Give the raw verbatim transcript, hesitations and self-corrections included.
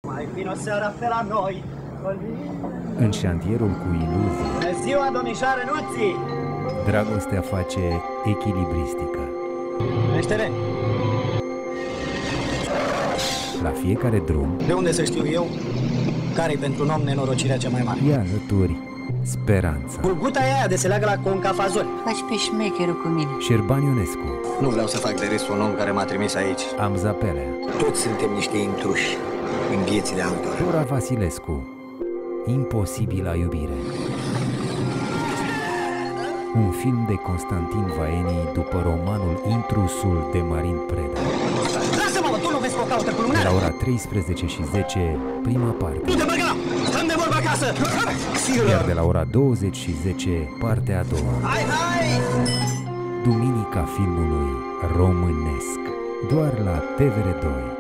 Mai vin o seară pe la noi. În șantierul cu iluzii. Bună ziua, domnișoară Nuții! Dragostea face echilibristică. Meștere! La fiecare drum, De unde să știu eu care-i pentru un om nenorocirea cea mai mare? e alături speranța. Bulguta e aia de se leagă la concafazori. Faci pe șmecherul cu mine. Șerban Ionescu, Nu vreau să fac de rest un om care m-a trimis aici. Amza Pelea, Toți suntem niște intruși în viețile altora. Dora Vasilescu, Imposibila iubire. Un film de Constantin Vaeni după romanul Intrusul de Marin Preda. Lasă-mă, tu nu vezi că o caută cu De lumânare? la ora treisprezece și zece, prima parte. Nu te băga! Stăm de vorbă acasă! Iar de la ora douăzeci și zece, partea a doua. Hai, hai! Duminica filmului românesc. Doar la T V R doi.